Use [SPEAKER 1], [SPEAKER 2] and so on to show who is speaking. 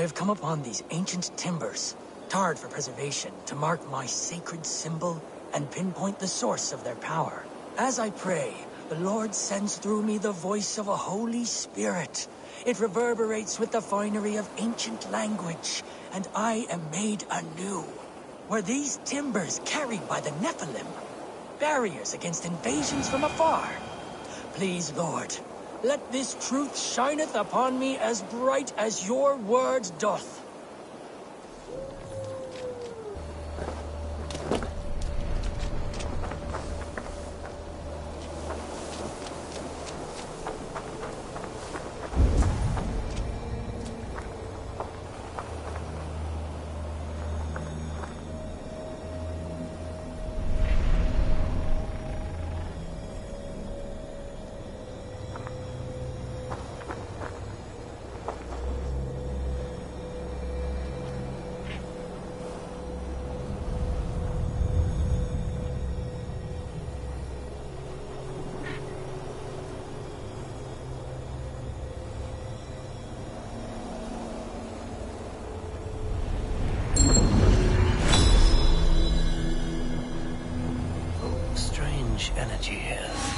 [SPEAKER 1] have come upon these ancient timbers, tarred for preservation, to mark my sacred symbol and pinpoint the source of their power. As I pray, the Lord sends through me the voice of a Holy Spirit. It reverberates with the finery of ancient language, and I am made anew. Were these timbers carried by the Nephilim? Barriers against invasions from afar? Please, Lord, let this truth shineth upon me as bright as your word doth.
[SPEAKER 2] Energy here.